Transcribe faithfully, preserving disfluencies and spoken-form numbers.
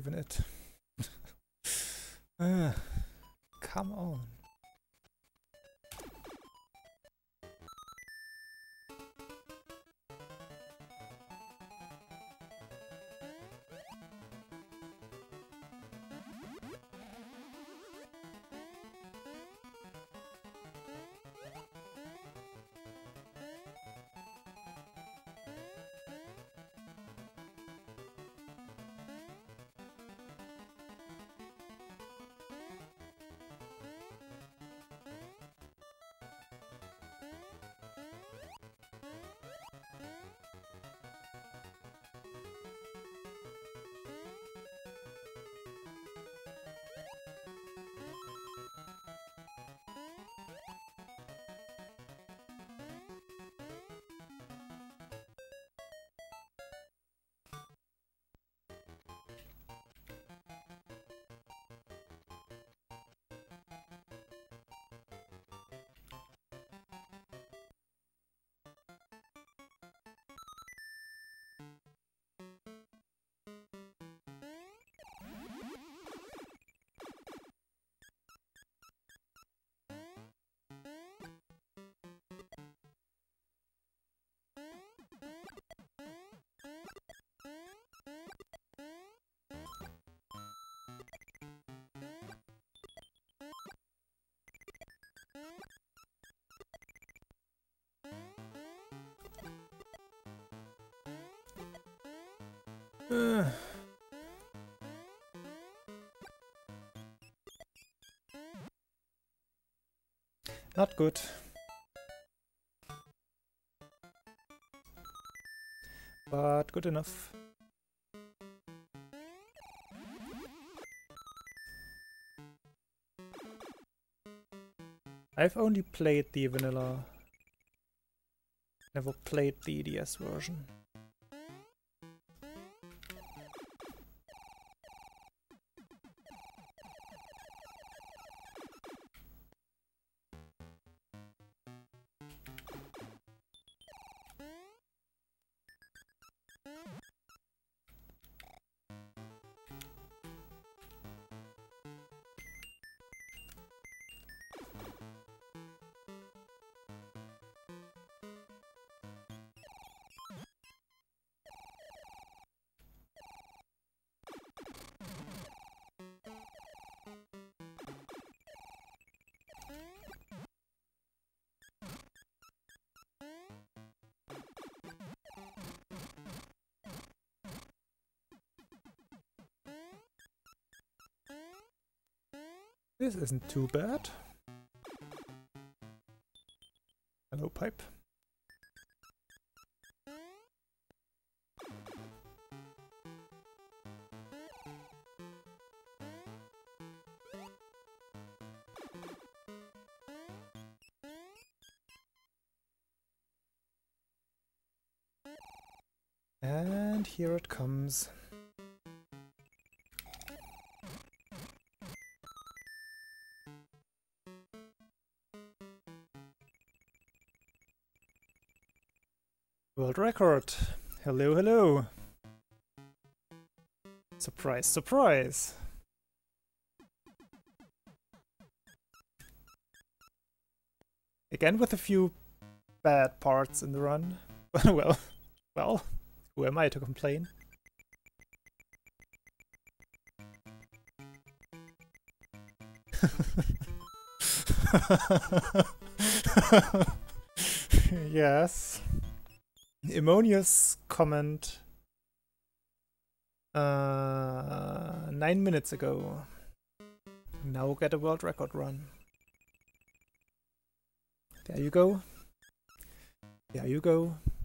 even it. uh, come on. Uh. Not good. But good enough. I've only played the vanilla. Never played the E D S version. This isn't too bad. Hello, pipe. And here it comes. World record. Hello, hello. Surprise, surprise. Again with a few bad parts in the run. well, well, who am I to complain? Yes. Ammonia's comment uh, nine minutes ago. Now get a world record run. There you go. There you go.